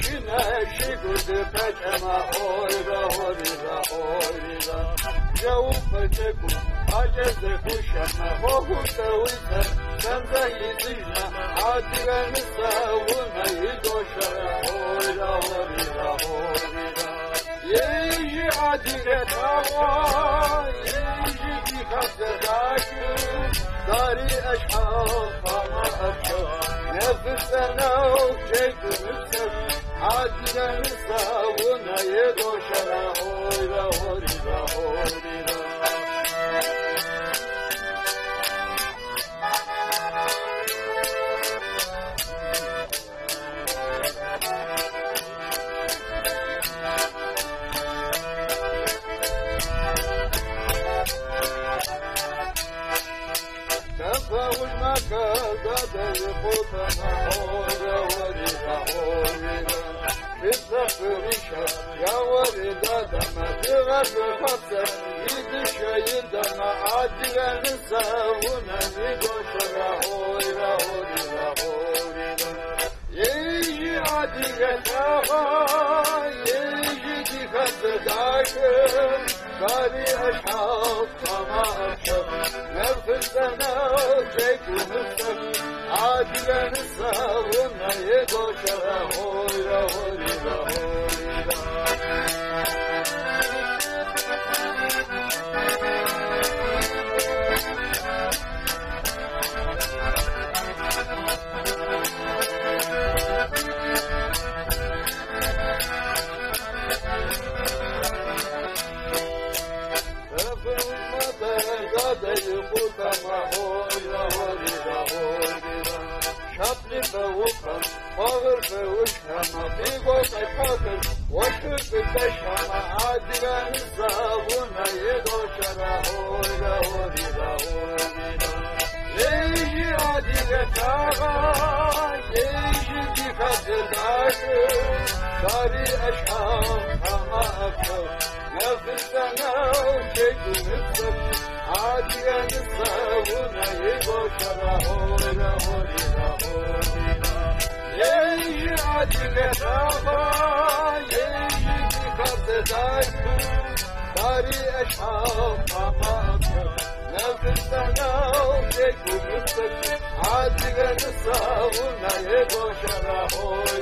Güneşi güldü peçeme oyra horira horira Yavu peçeku aceze kuşama Hohute uyse senze yizine Adileni savuna yidoşara Oyra horira horira Yeji adile tava Yeji dikatse dakı Dari eşhal fana akşam Nefisene çektirmişsin Adileni savuna yidoşara Oyra horira horira Adileni savuna yedoşara Oyra horira horira Şapli bevukan, bağır bevuşkama, Bigol ekakır, Voşur beşama, Adileni savuna yedoşara Oyra horira horira Yeji adile tağa Yeji dikatı dakı Dari eşham kama akşam Nefisene çektirmişsin Adileni savuna yedoşara Oyra horira horira Yeji adile tağa Yeji dikatı dakı Dari eşham kama akşam Nefisene çektirmişsin Adileni savuna yedoşara Oyra